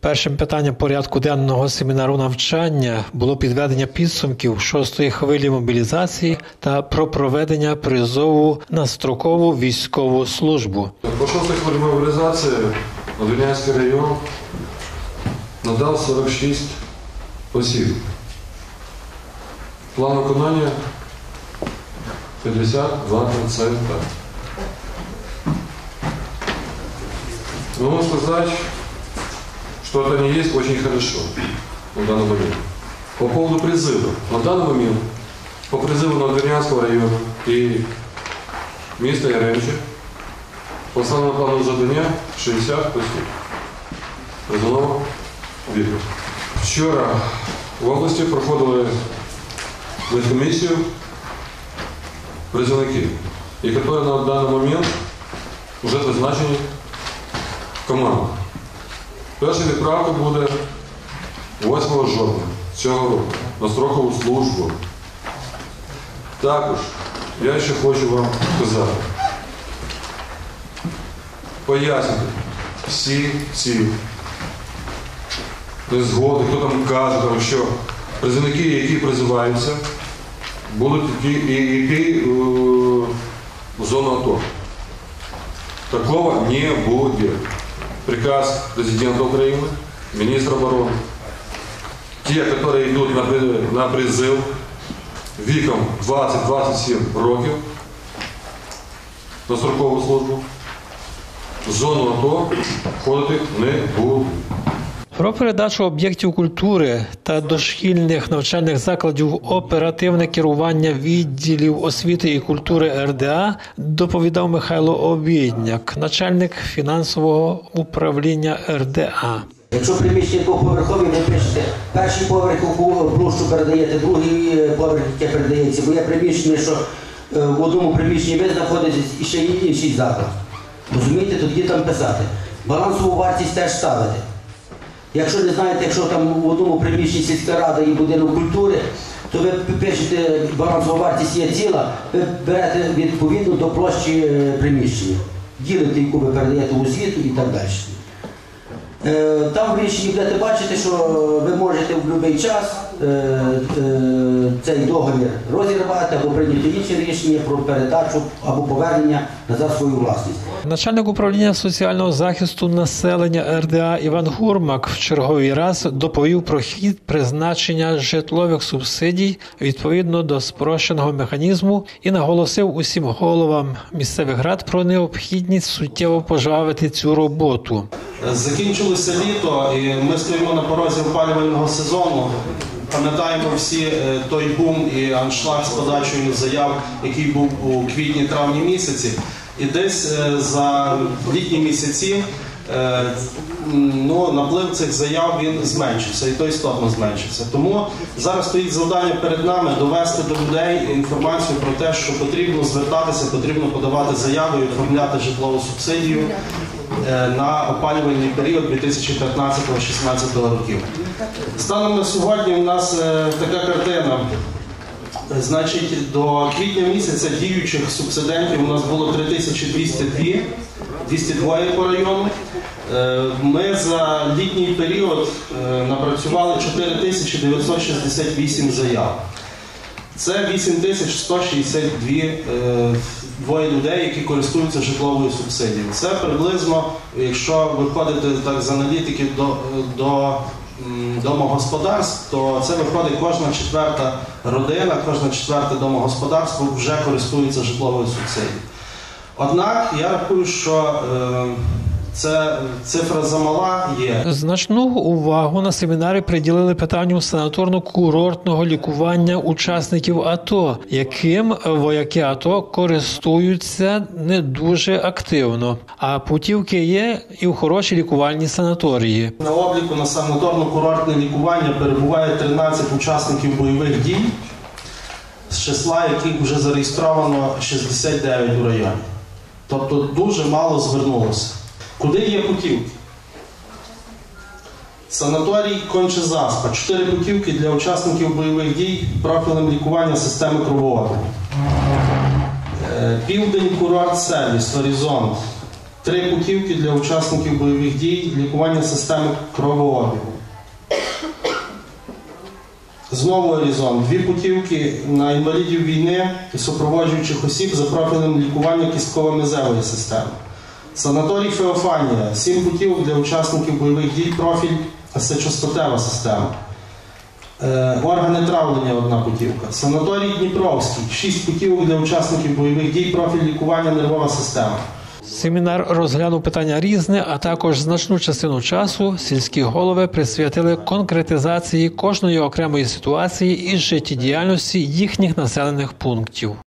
Першим питанням порядку денного семінару навчання було підведення підсумків 6-ї хвилі мобілізації та про проведення призову на строкову військову службу. По 6-й хвилі мобілізації Надвірнянський район надав 46 осіб. План виконання 52%. Но можно сказать, что это не есть очень хорошо на данный момент. По поводу призыва. На данный момент по призыву Надвірнянського району и міста Яремче по основному плану завдання 60 осіб призовного віку. Вчора в області проходили комісію призовників, які на даний момент вже призначені команду. Перша відправка буде 8 жовтня цього року на строкову службу. Також я ще хочу вам сказати, пояснити всі ці незгоди, хто там каже, що призовники, які призиваються, будуть йти в зону АТО. Такого не будет. Приказ президента Украины, министра обороны. Те, которые идут на призыв віком 20-27 років на строкову службу, в зону АТО входити не будуть. Про передачу об'єктів культури та дошкільних навчальних закладів в оперативне керування відділів освіти і культури РДА доповідав Михайло Обідняк, начальник фінансового управління РДА. Якщо приміщення двоповерхові, ви пишете, перший поверх у площу передаєте, другий поверх, яке передається, бо є приміщення, що в одному приміщенні ви знаходитесь і ще є інший заклад. Розумієте, тоді там писати. Балансову вартість теж ставити. Якщо не знаєте, якщо там в одному приміщенні сільська рада і будинок культури, то ви пишете, балансова вартість є ціла, ви берете відповідно до площі приміщення. Ділите, яку ви передаєте у освіту і так далі. Там в рішенні будете бачити, що ви можете в будь-який час цей договір розірвати або прийняти інше рішення про передачу або повернення назад свою власність. Начальник управління соціального захисту населення РДА Іван Гурмак в черговий раз доповів про хід призначення житлових субсидій відповідно до спрощеного механізму і наголосив усім головам місцевих рад про необхідність суттєво пожвавити цю роботу. Закінчилося літо, і ми стоїмо на порозі опалювального сезону. Пам'ятаємо всі той бум і аншлаг з подачею заяв, який був у квітні-травні місяці. І десь за літні місяці наплив цих заяв він зменшився, і то істотно зменшився. Тому зараз стоїть завдання перед нами довести до людей інформацію про те, що потрібно звертатися, потрібно подавати заяви і оформляти житлову субсидію на опалювальний період 2015-2016 років. Станом на сьогодні у нас така картина. Значить, до квітня місяця діючих субсидентів у нас було 3202 по району. Ми за літній період напрацювали 4968 заяв. Це 8162 людей, які користуються житловою субсидією. Це приблизно, якщо виходити так з аналітики до домогосподарств, то це виходить кожна четверта родина, кожне четверте домогосподарство вже користується житловою субсидією. Однак я рахую, що це цифра замала є. Значну увагу на семінарі приділили питанню санаторно-курортного лікування учасників АТО, яким вояки АТО користуються не дуже активно. А путівки є і в хороші лікувальні санаторії. На обліку на санаторно-курортне лікування перебуває 13 учасників бойових дій, з числа яких вже зареєстровано 69 у районі. Тобто дуже мало звернулося. Куди є путівки? Санаторій Конче-Заспа. 4 путівки для учасників бойових дій профілем лікування системи кровообігу. Південь курорт-сервіс, Горизонт. 3 путівки для учасників бойових дій, лікування системи кровообігу. Знову Орізон. 2 путівки на інвалідів війни і супроводжуючих осіб за профілем лікування кістково-мезевої системи. Санаторій Феофанія. 7 путівок для учасників бойових дій, профіль сечостатева система. Органи травлення – 1 путівка. Санаторій Дніпровський. 6 путівок для учасників бойових дій, профіль лікування нервова система. Семінар розглянув питання різне, а також значну частину часу сільські голови присвятили конкретизації кожної окремої ситуації із життєдіяльності їхніх населених пунктів.